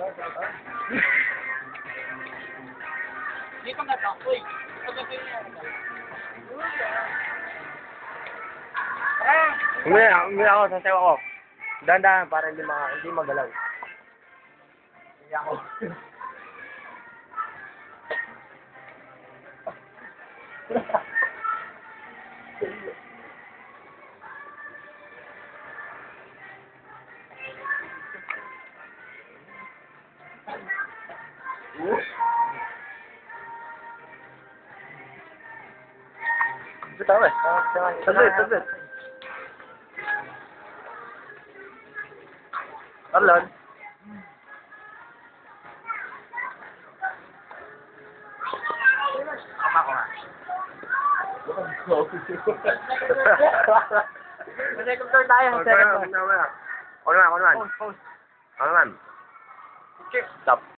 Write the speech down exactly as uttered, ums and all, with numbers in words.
Dito nga daw, uy. Umaya, umaya ako, sasayaw ako. Dahan-dahan para hindi, ma hindi magalaw. Hindi ako. Bitaw eh. Saglit, saglit. Arlon. Kama ko nga. Second floor tayo. Second floor. Ano naman? Ano naman? Ano naman? Stop.